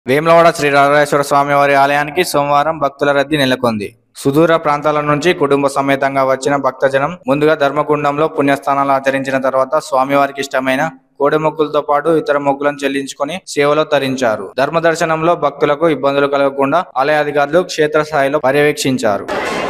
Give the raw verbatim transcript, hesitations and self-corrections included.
వేములవాడ శ్రీ రాజరాజేశ్వర స్వామి వారి ఆలయానికి సోమవారం భక్తుల రద్దీ నెలకొంది. సుదూర ప్రాంతాల నుంచి కుటుంబ సమేతంగా వచ్చిన భక్తజనం ముందుగా ధర్మకుండంలో పుణ్యస్థానాలు ఆచరించిన తర్వాత స్వామివారికి ఇష్టమైన కోడె మొక్కులతో పాటు ఇతర మొక్కులను చెల్లించుకుని సేవలో తరించారు. ధర్మ దర్శనంలో భక్తులకు ఇబ్బందులు కలగకుండా ఆలయ అధికారులు క్షేత్రస్థాయిలో పర్యవేక్షించారు.